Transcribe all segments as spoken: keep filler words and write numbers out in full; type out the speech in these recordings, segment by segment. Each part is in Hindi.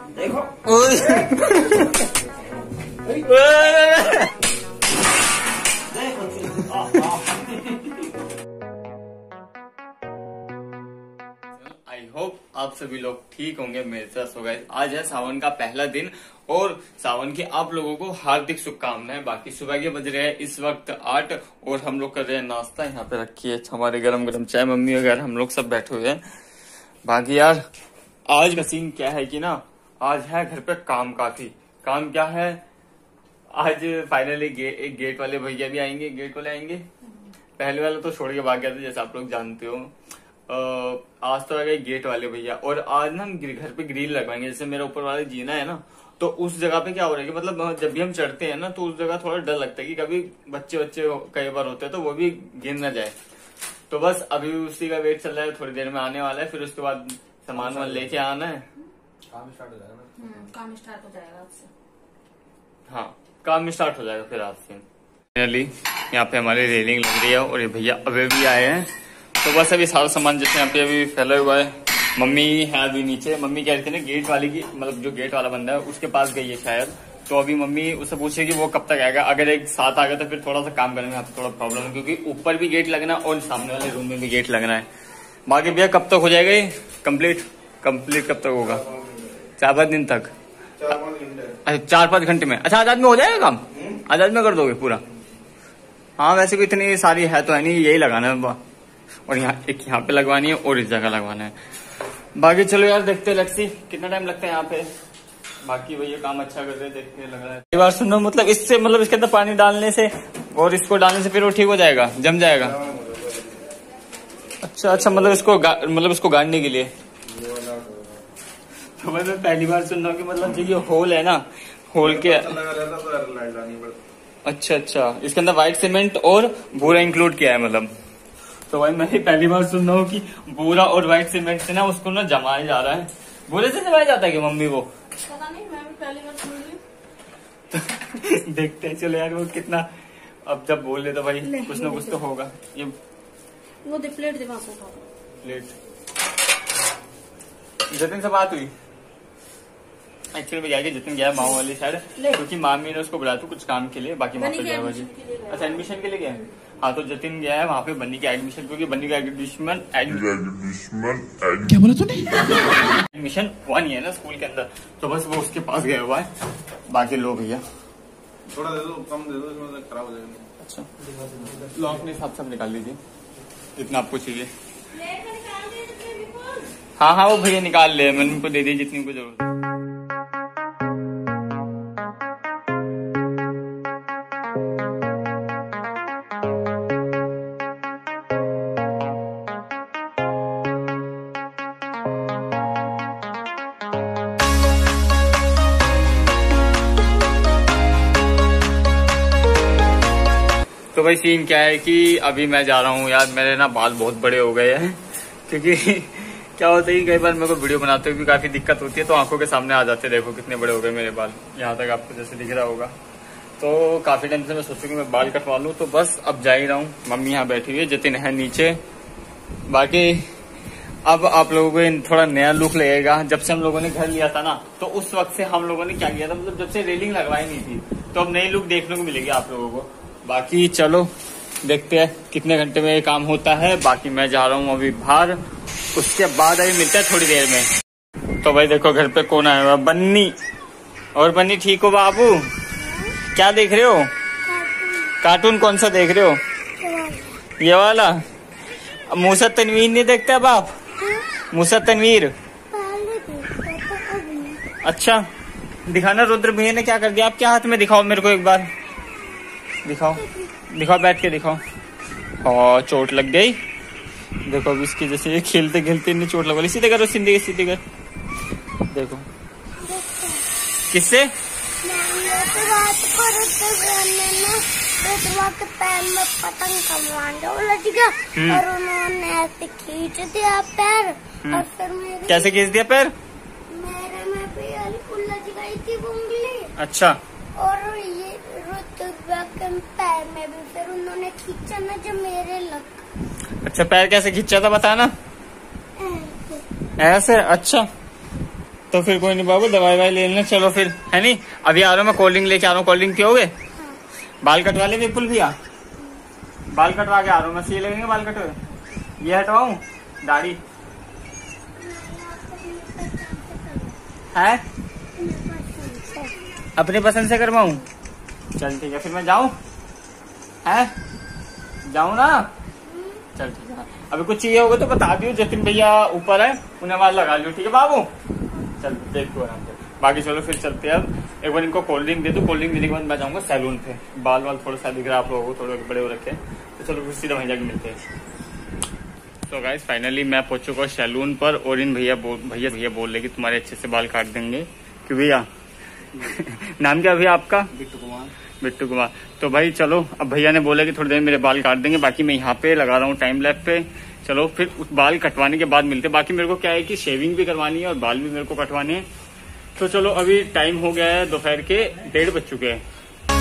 देखो आई होप आप सभी लोग ठीक होंगे मेरे साथ। सो गाइस, आज है सावन का पहला दिन और सावन की आप लोगों को हार्दिक शुभकामनाएं। बाकी सुबह के बज रहे हैं इस वक्त आठ और हम लोग कर रहे हैं नाश्ता। यहाँ पे रखी है हमारे गरम गरम चाय, मम्मी वगैरह हम लोग सब बैठे हुए हैं। बाकी यार आज का सीन क्या है कि ना, आज है घर पे काम काफी। काम क्या है, आज फाइनली गे, एक गेट वाले भैया भी आएंगे, गेट वाले आएंगे। पहले वाला तो छोड़ के भाग गया था जैसे आप लोग जानते हो। आज तो आ गए गेट वाले भैया और आज ना हम घर पे ग्रिल लगवाएंगे। जैसे मेरा ऊपर वाला जीना है ना, तो उस जगह पे क्या हो रहा है कि मतलब जब भी हम चढ़ते हैं ना तो उस जगह थोड़ा डर लगता है कि कभी बच्चे बच्चे कई बार होते हैं तो वो भी गिर ना जाए। तो बस अभी उसी का वेट चल रहा है, थोड़ी देर में आने वाला है। फिर उसके बाद सामान वामान लेके आना है। काम स्टार्ट हो जाएगा। काम स्टार्ट हो जाएगा आपसे। हाँ, काम स्टार्ट हो जाएगा फिर आज से। फाइनली यहाँ पे हमारी रेलिंग लग रही है और ये भैया अभी भी आए हैं। तो बस अभी सारा सामान जैसे यहाँ पे अभी फैला हुआ है। मम्मी है अभी नीचे। मम्मी कह रही थी ना गेट वाले की, मतलब जो गेट वाला बंदा है उसके पास गई है शायद। तो अभी मम्मी उससे पूछे कि वो कब तक आएगा। अगर एक साथ आ गया तो फिर थोड़ा सा काम करने में यहाँ पे थोड़ा प्रॉब्लम है, क्योंकि ऊपर भी गेट लगना और सामने वाले रूम में भी गेट लगना है। बाकी भैया कब तक हो जाएगा ये कम्प्लीट? कम्प्लीट कब तक होगा? चार पाँच दिन तक? अच्छा, चार पाँच घंटे में। अच्छा, आजाद में हो जाएगा काम? आजाद में कर दोगे पूरा? हाँ, वैसे भी इतनी सारी है तो है नहीं, यही लगाना है और यहाँ एक यहाँ पे लगवानी है और इस जगह लगवाना है। बाकी चलो यार देखते हैं, लेट्स सी कितना टाइम लगता है यहाँ पे। बाकी भैया काम अच्छा कर रहे हैं, देखते लग रहा है। एक बार सुनो, मतलब इससे मतलब इसके अंदर पानी डालने से और इसको डालने से फिर वो ठीक हो जाएगा, जम जाएगा? अच्छा अच्छा, मतलब इसको मतलब इसको गाड़ने के लिए। तो मैं पहली बार सुन रहा हूँ कि मतलब जो ये होल है ना, होल के अच्छा अच्छा इसके अंदर व्हाइट सीमेंट और भूरा इंक्लूड किया है मतलब। तो भाई मैं पहली बार सुन रहा हूँ कि भूरा और व्हाइट सीमेंट से ना उसको ना जमाया जा रहा है। भूरे से जमाया जाता है कि मम्मी? वो पता नहीं, मैं भी पहली बार सुन रही हूँ। देखते हैं चलो यार वो कितना, अब जब बोले तो भाई कुछ ना कुछ तो होगा। ये वो दे प्लेट दे वहां से प्लेट। जतिन से बात हुई एक्चुअली में, जाएगी जतिन गया माँ वाली साइड, क्योंकि मामी ने उसको बुलाया था कुछ काम के लिए। बाकी वहाँ पे गया जी। अच्छा, एडमिशन के लिए गया? हाँ, तो जतिन गया है वहाँ पे बन्नी के एडमिशन, क्योंकि बन्नी का एडमिशन क्या बोला तूने? एडमिशन हुआ नहीं है ना स्कूल के अंदर, तो बस वो उसके पास गया हुआ है। बाकी लोग भैया थोड़ा दे दो, कम दे दो, इसमें खराब हो जाएगा। अच्छा, लो अपने हिसाब से निकाल लीजिए जितना आपको चाहिए। हाँ हाँ, वो भैया निकाल ले, मैंने उनको दे दी जितनी उनको जरूरत है। तो भाई सीन क्या है कि अभी मैं जा रहा हूँ यार, मेरे ना बाल बहुत बड़े हो गए हैं। क्योंकि क्या होता है कि कई बार मेरे को वीडियो बनाते हुए भी काफी दिक्कत होती है, तो आंखों के सामने आ जाते हैं। देखो कितने बड़े हो गए मेरे बाल, यहाँ तक आपको जैसे दिख रहा होगा। तो काफी टाइम से मैं सोचू कि मैं बाल कटवा लूँ, तो बस अब जा ही रहा हूँ। मम्मी यहाँ बैठी हुई है, जतिन है नीचे। बाकी अब आप लोगों को थोड़ा नया लुक लगेगा। जब से हम लोगों ने घर लिया था ना, तो उस वक्त से हम लोगों ने क्या किया था, मतलब जब से रेलिंग लगवाई नहीं थी, तो अब नई लुक देखने को मिलेगी आप लोगों को। बाकी चलो देखते हैं कितने घंटे में ये काम होता है। बाकी मैं जा रहा हूँ अभी बाहर, उसके बाद अभी मिलता है थोड़ी देर में। तो भाई देखो घर पे कौन आया हुआ, बन्नी। और बन्नी ठीक हो बाबू? क्या देख रहे हो? कार्टून कौन सा देख रहे हो? ये वाला? मूसा तनवीर नहीं देखते अब आप? मूसा तनवीर? अच्छा, दिखाना रुद्र भैया ने क्या कर दिया आपके हाथ में, दिखाओ मेरे को एक बार, दिखाओ दिखाओ, बैठ के दिखाओ। और चोट लग गई देखो अब इसकी, जैसे ये खेलते खेलते इन्हें चोट लगा ली। सीधे करो, सीधे सीधे कर, देखो। किससे? पैर में पतंग का उलझ गया और उन्होंने ऐसे खींच दिया पैर, और फिर मेरे कैसे खींच दिया पैर? मेरे में भी उलझ गई थी उंगली। अच्छा, और ये रुतबा के पैर में भी फिर उन्होंने खींचा ना जो मेरे लग। अच्छा, पैर कैसे खींचा था बताना? ऐसे? अच्छा, तो फिर कोई नहीं बाबू, दवाई वाई ले लेना। चलो फिर, है नहीं? अभी आ रहा हूँ मैं, कोल्ड ड्रिंक लेके आ रहा हूँ। कोल्ड ड्रिंक पियोगे? बाल कटवा ले विपुल भैया, बाल कटवा के आ रहा हूँ मैं। सही लगेंगे बाल कटवा? ये हटवाऊं दाढ़ी है? अपने पसंद से करवाऊं? चल ठीक है, फिर मैं जाऊं? है जाऊं ना? चल ठीक है। अभी कुछ चाहिए होगा तो बता दियो, जतिन भैया ऊपर है, उन्हें आवाज लगा लियो। ठीक है बाबू? चल देखो आराम से। बाकी चलो फिर चलते हैं। अब एक बार इनको कोल्ड ड्रिंक दे दो। कोल्ड ड्रिंक देने के बाद मैं जाऊंगा सैलून पे। बाल वाल थोड़ा सा दिख रहा है आप लोगों को, थोड़े बड़े हो रखे हैं। तो चलो फिर सीधा वहीं जाके मिलते हैं। तो गाइस फाइनली मैं पहुंच चुका हूँ सैलून पर, और इन भैया भैया भैया बोल रहे कि तुम्हारे अच्छे से बाल काट देंगे। क्यों भैया? नाम क्या भैया आपका? बिट्टू कुमार। बिट्टू कुमार। तो भाई चलो, अब भैया ने बोला कि थोड़ी देर मेरे बाल काट देंगे। बाकी मैं यहाँ पे लगा रहा हूँ टाइम लैप पे। चलो फिर उस बाल कटवाने के बाद मिलते। बाकी मेरे को क्या है कि शेविंग भी करवानी है और बाल भी मेरे को कटवाने हैं। तो चलो, अभी टाइम हो गया है दोपहर के डेढ़ बज चुके हैं।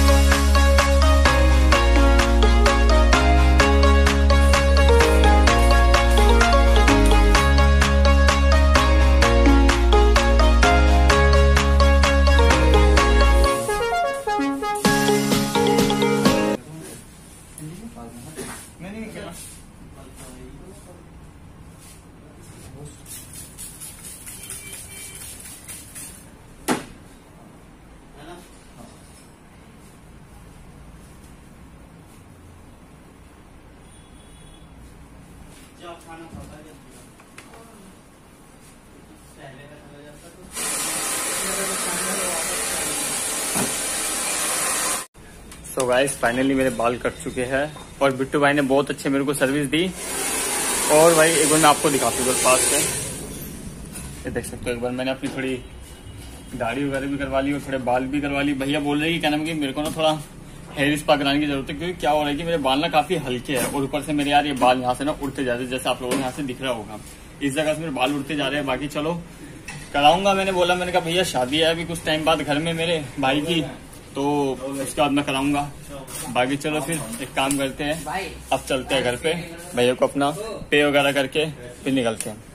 तो गाइस फाइनली मेरे बाल कट चुके हैं और बिट्टू भाई ने बहुत अच्छे मेरे को सर्विस दी। और भाई एक बार मैं आपको दिखाता हूँ पास से, ये देख सकते हो। एक बार मैंने अपनी थोड़ी दाढ़ी वगैरह भी करवा ली और थोड़े बाल भी करवा ली। भैया बोल रहे हैं कि क्या नाम कि मेरे को ना थोड़ा हेयर स्पा कराने की जरूरत है, क्योंकि क्या हो रहा है कि मेरे बाल ना काफी हल्के हैं और ऊपर से मेरे यार ये बाल यहाँ से ना उड़ते जा रहे हैं, जैसे आप लोगों को यहाँ से दिख रहा होगा। इस जगह से मेरे बाल उड़ते जा रहे हैं। बाकी चलो कराऊंगा। मैंने बोला, मैंने कहा भैया शादी है अभी कुछ टाइम बाद घर में मेरे भाई की, तो उसके बाद मैं कराऊंगा। बाकी चलो फिर एक काम करते हैं, अब चलते हैं घर पे, भैया को अपना पे वगैरह करके फिर निकलते हैं।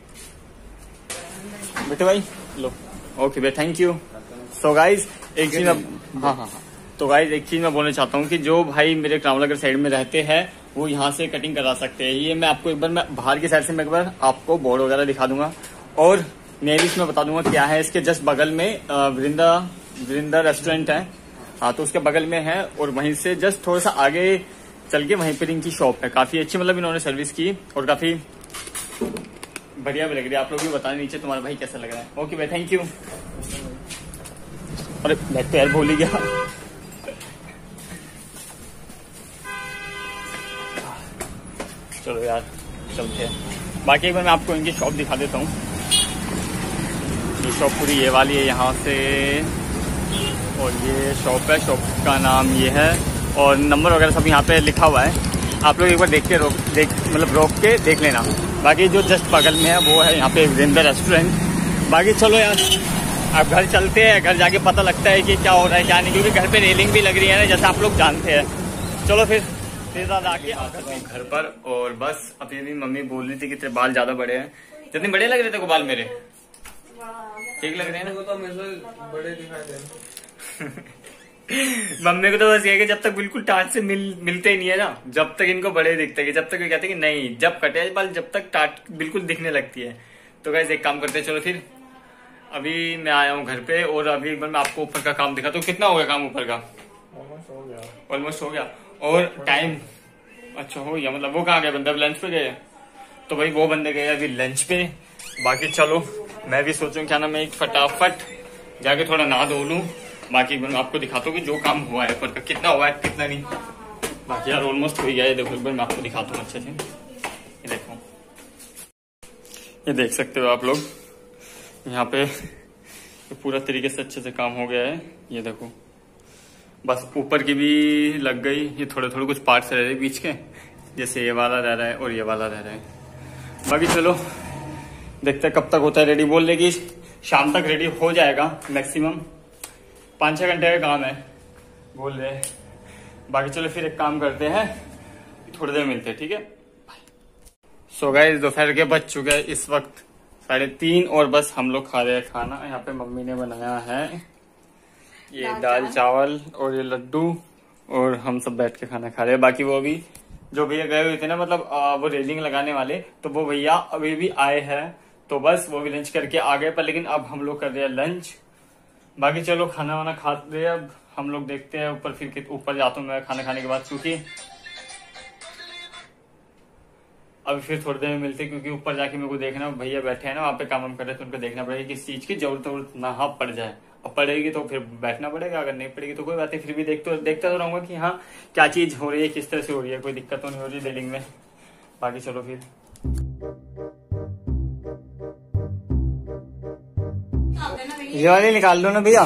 बेटे भाई लो। ओके भाई, थैंक यू। सो गाइज एक चीज, हाँ हाँ हाँ तो गाइज एक चीज मैं बोलना चाहता हूँ कि जो भाई मेरे कामलागर साइड में रहते हैं वो यहाँ से कटिंग करा सकते हैं। ये मैं आपको एक बार, मैं बाहर की साइड से मैं एक बार आपको बोर्ड वगैरह दिखा दूंगा और नेल्स में बता दूंगा क्या है। इसके जस्ट बगल में वृंदा वृंदा रेस्टोरेंट है, हाँ तो उसके बगल में है। और वहीं से जस्ट थोड़ा सा आगे चल के वहीं पर इनकी शॉप है। काफी अच्छी मतलब इन्होंने सर्विस की और काफी बढ़िया भी लग रही है। आप लोग भी बताने नीचे तुम्हारा भाई कैसा लग रहा है। ओके भाई, थैंक यू। अरे बैठ तो यार भूल ही गया। चलो यार चलते हैं। बाकी एक बार मैं आपको इनकी शॉप दिखा देता हूँ। ये शॉप पूरी ये वाली है यहाँ से, और ये शॉप है, शॉप का नाम ये है और नंबर वगैरह सब यहाँ पे लिखा हुआ है। आप लोग एक बार देख के रोक देख मतलब रोक के देख लेना। बाकी जो जस्ट बगल में है वो है यहाँ पे वृंदा रेस्टोरेंट। बाकी चलो यार अब घर चलते हैं, घर जाके पता लगता है कि क्या हो रहा है क्या नहीं, क्योंकि घर पे रेलिंग भी लग रही है ना, जैसे आप लोग जानते हैं। चलो फिर आके घर पर। और बस अभी भी मम्मी बोल रही थी कि तेरे बाल ज्यादा बड़े हैं। जितने बड़े लग रहे थे को बाल मेरे ठीक लग रहे हैं ना? तो बड़े दिखाई दे रहे। मम्मी को तो बस ये कि जब तक बिल्कुल टाट से मिल मिलते ही नहीं है ना, जब तक इनको बड़े दिखते हैं, जब तक ये कहते हैं कि नहीं जब कटे बाल जब तक टाट बिल्कुल दिखने लगती है। तो गाइस एक काम करते हैं, चलो फिर अभी मैं आया हूँ घर पे और अभी एक बार मैं आपको ऊपर का काम दिखाता हूँ। कितना हो गया काम ऊपर का? ऑलमोस्ट हो गया ऑलमोस्ट हो गया और टाइम अच्छा हो गया। मतलब वो कहाँ गए बंदा? लंच पे गए। तो भाई वो बंदे गए अभी लंच पे। बाकी चलो मैं भी सोचूं क्या ना मैं एक फटाफट जाके थोड़ा नहा धो लूं। बाकी मैं आपको दिखाता हूँ कि जो काम हुआ है ऊपर का कितना हुआ है कितना नहीं। बाकी यार ऑलमोस्ट हो गया है। देखो एक बार मैं आपको दिखाता हूँ अच्छे से। ये देखो, ये देख सकते हो आप लोग यहाँ पे पूरा तरीके से अच्छे से काम हो गया है। ये देखो बस ऊपर की भी लग गई, ये थोड़े थोड़े कुछ पार्ट्स रह रहे बीच के, जैसे ये वाला रह रहा है और ये वाला रह रहा है। बाकी चलो देखते हैं कब तक होता है रेडी। बोल रहे कि शाम तक रेडी हो जाएगा, मैक्सिमम पाँच छः घंटे का काम है बोल रहे। बाकी चलो फिर एक काम करते हैं, थोड़ी देर मिलते हैं, ठीक है। सो गाइस दोपहर के बज चुके हैं इस वक्त साढ़े तीन और बस हम लोग खा रहे हैं खाना। यहाँ पे मम्मी ने बनाया है ये दाल चावल और ये लड्डू, और हम सब बैठ के खाना खा रहे हैं। बाकी वो भी जो भैया गए हुए थे ना, मतलब वो रेलिंग लगाने वाले, तो वो भैया अभी भी आए हैं, तो बस वो भी लंच करके आ गए। पर लेकिन अब हम लोग कर रहे हैं लंच। बाकी चलो खाना वाना खाते हैं, अब हम लोग देखते हैं ऊपर, फिर ऊपर जाता हूँ मैं खाना खाने के बाद, क्योंकि अभी फिर थोड़ी देर में मिलते, क्योंकि ऊपर जाके मेरे को देखना, भैया बैठे हैं ना वहाँ पे काम कर रहे हैं, तो उनको देखना पड़ेगा किस चीज की जरूरत ना हाँ पड़ जाए, और पड़ेगी तो फिर बैठना पड़ेगा, अगर नहीं पड़ेगी तो कोई बात नहीं, फिर भी देखते देखता तो रहूंगा कि हाँ क्या चीज हो रही है, किस तरह से हो रही है, कोई दिक्कत तो नहीं हो रही रेलिंग में। बाकी चलो फिर ये वाली निकाल लो ना भैया।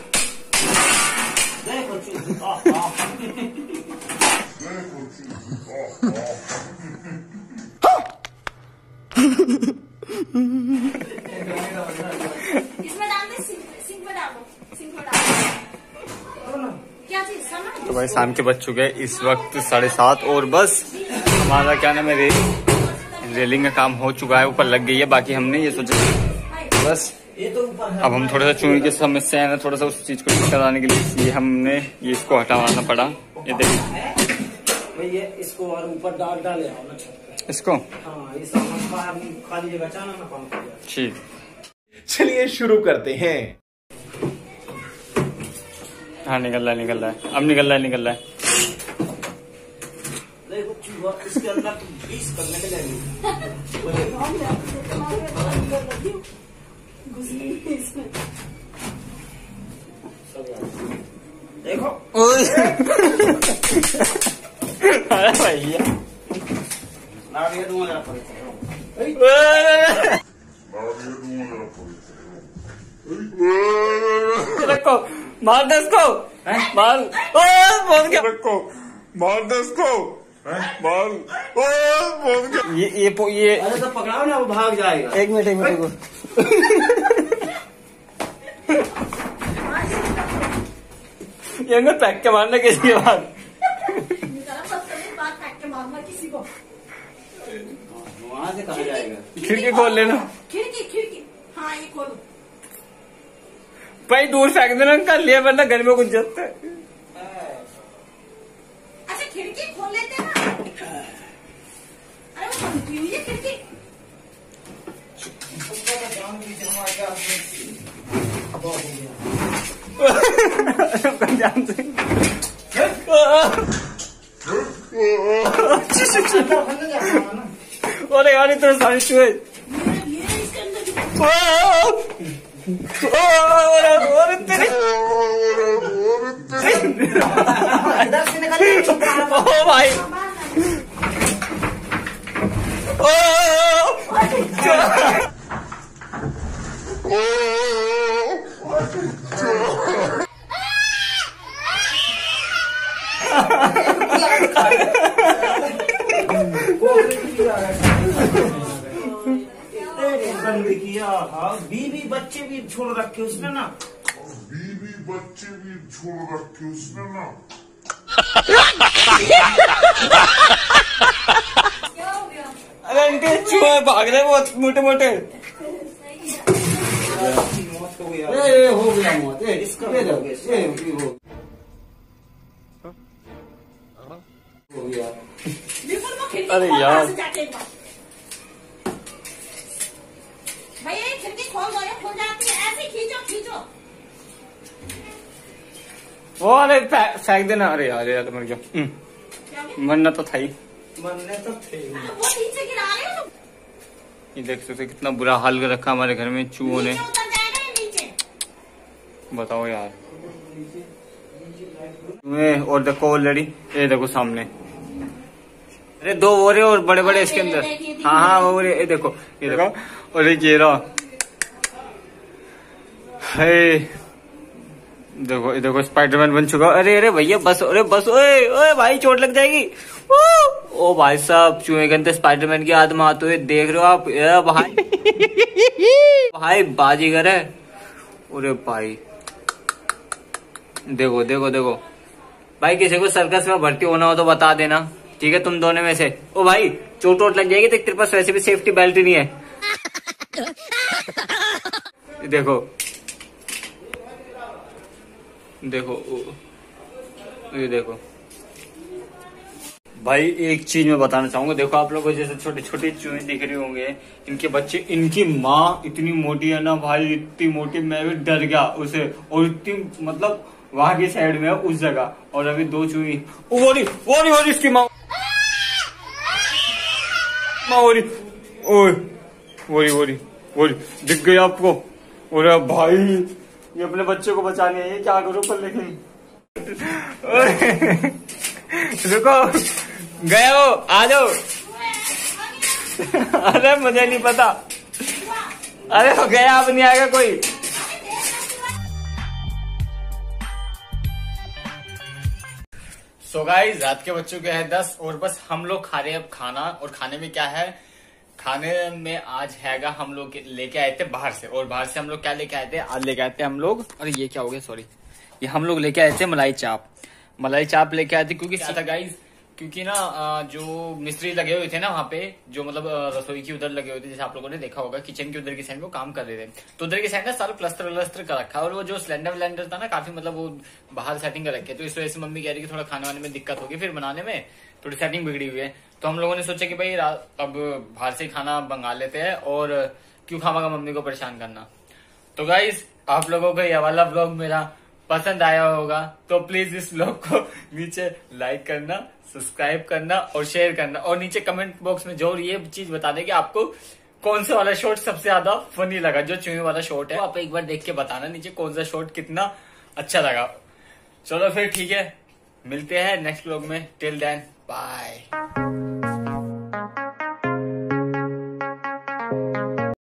इसमें डाल दे, सिंक में डालो, सिंक में डालो। क्या चीज सामान? तो भाई शाम के बज चुके हैं इस वक्त साढ़े सात, और बस हमारा क्या नाम है रे, रेलिंग का काम हो चुका है, ऊपर लग गई है। बाकी हमने ये सोचा बस अब हम थोड़ा सा चूहे की समस्या है ना, थोड़ा सा उस चीज को ठीक कराने के लिए ये हमने ये इसको हटाना पड़ा। ये देखिए ये इसको और ऊपर डाल डाले आओ ना छत पे इसको। हाँ, ये सामान खाली जगह चाहना ना काम कर। ठीक, चलिए शुरू करते हैं। हाँ निकल रहा है निकल रहा है अब निकल रहा है निकल रहा है देखो चूहा इसके अंदर बीस करने के लिए देखो अरे भैया रखो, मार दे इसको, मार बोल क्या रखो, मार दे इसको, मार बोल क्या। ये ये ये अरे तो पकड़ाओ ना, वो भाग जाएगा। एक मिनट एक मिनट ये पैक के मारना किसी के बाद, किसी को वहाँ से कहा जाएगा। खिड़की खोल लेना, खिड़की खिड़की हाँ ये खोलो भाई, दूर फेंक देना कर लिया, वरना घर में कुछ जाता है। अच्छा खिड़की खोल लेते ना, अरे वो खुलती हुई है खिड़की। जान से अरे यार इतना सारी चूहे, इसके अंदर ओ भाई किया हाँ, बीवी बच्चे भी छोड़ रखे उसने ना, बीवी बच्चे भी छोड़ रखे उसने ना। क्या हो गया? अरे इनके चूहे भाग रहे बहुत मोटे मोटे। मौत हो गया, ए, हो गया मौत, ए, इसका हो गया, ए, हो हो गया। बिल्कुल वो खिड़की अरे खोल, यार। वहाँ से जाके एक बार। भैया ये खिड़की खोल दो, ये खुल जाती है, ऐसे खींचो खींचो। वो अरे फे- फेंक देना। अरे यार यार मर गया, क्या हो मरना तो था ही। मरने तो थे। गया? वो नीचे गिरा रहे हो तुम। ये देख सकते कितना बुरा हाल कर रखा हमारे घर में चूहों ने, नीचे उतर जाएगा ये नीचे। बताओ यार। चूहे और देखो ऑलरेडी, ये देखो सामने, अरे दो वो रहे और बड़े बड़े इसके अंदर। हाँ हाँ वो रहे, ये देखो ये देखो, और एक ये रहा है, देखो ये देखो स्पाइडरमैन बन चुका। अरे अरे भैया बस, अरे बस, ओए ओए भाई चोट लग जाएगी। ओ, ओ भाई साहब चूहे के अंदर स्पाइडरमैन की आत्मा आते हुए देख रहे हो आप, ए भाई भाई बाजीगर है। अरे भाई देखो देखो देखो भाई, किसी को सर्कस में भर्ती होना हो तो बता देना, ठीक है तुम दोनों में से। ओ भाई चोट वोट लग जाएगी, तो तेरे पास वैसे भी सेफ्टी बेल्ट ही नहीं है। देखो देखो ये देखो भाई, एक चीज मैं बताना चाहूंगा। देखो आप लोगों को जैसे छोटे छोटे चूहे दिख रहे होंगे, इनके बच्चे, इनकी माँ इतनी मोटी है ना भाई, इतनी मोटी मैं भी डर गया उसे। और इतनी मतलब वहां की साइड में है उस जगह, और अभी दो चूही वो रही वो रही वो रही इसकी माँ माँ हो रही ओए वो रही वो रही वो रही दिख गई आपको। और भाई ये अपने बच्चे को बचाने है, क्या करो पर लेकिन रुको गए हो, आ जाओ। अरे मुझे नहीं पता, अरे हो गया, अब नहीं आएगा कोई। सो गाइस, रात के बच्चों के हैं दस और बस हम लोग खा रहे हैं अब खाना। और खाने में क्या है, खाने में आज हैगा, हम लोग लेके आए थे बाहर से। और बाहर से हम लोग क्या लेके आए थे, आज लेके आए थे हम लोग, अरे ये क्या हो गया, सॉरी, ये हम लोग लेके आए थे मलाई चाप। मलाई चाप लेके आए थे क्योंकि क्या था गाइस, क्योंकि ना जो मिस्त्री लगे हुए थे ना वहाँ पे, जो मतलब रसोई की उधर लगे हुए थे, जैसे आप लोगों ने देखा होगा, किचन की उधर की साइड में वो काम कर रहे थे। तो उधर की साइड ना सारा प्लस्तर व्लस्तर कर रखा है, और वो जो सिलेंडर विलेंडर था ना काफी मतलब वो बाहर सेटिंग कर रखे। तो इस वजह से मम्मी कह रही कि थोड़ा खाने वाने में दिक्कत होगी, फिर बनाने में थोड़ी सेटिंग बिगड़ी हुई है। तो हम लोगों ने सोचा कि भाई अब बाहर से खाना मंगा लेते हैं, और क्यों खावागा मम्मी को परेशान करना। तो गाइस, आप लोगों को ये वाला ब्लॉग मेरा पसंद आया होगा तो प्लीज इस ब्लॉग को नीचे लाइक करना, सब्सक्राइब करना और शेयर करना, और नीचे कमेंट बॉक्स में जरूर ये चीज बता दें कि आपको कौन सा वाला शॉट सबसे ज्यादा फनी लगा। जो चूहे वाला शॉट है आप एक बार देख के बताना नीचे कौन सा शॉट कितना अच्छा लगा। चलो फिर ठीक है, मिलते हैं नेक्स्ट ब्लॉग में। Till then bye.